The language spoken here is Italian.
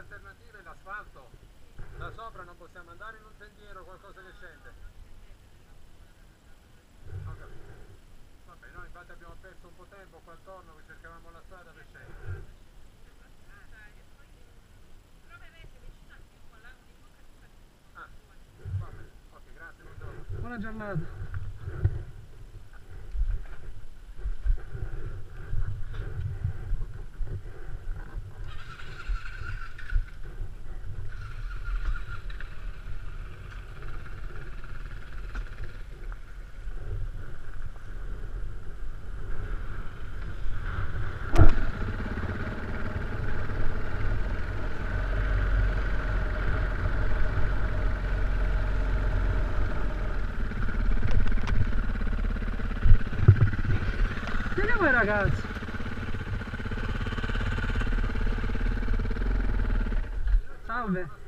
l'alternativa è l'asfalto. Da sopra non possiamo andare in un sentiero, qualcosa che scende. Ho capito. Vabbè, noi infatti abbiamo perso un po' tempo qua attorno che cercavamo la strada per scendere. Ah, va bene. Ok, grazie, buongiorno. Buona giornata. Vediamo i ragazzi. Salve.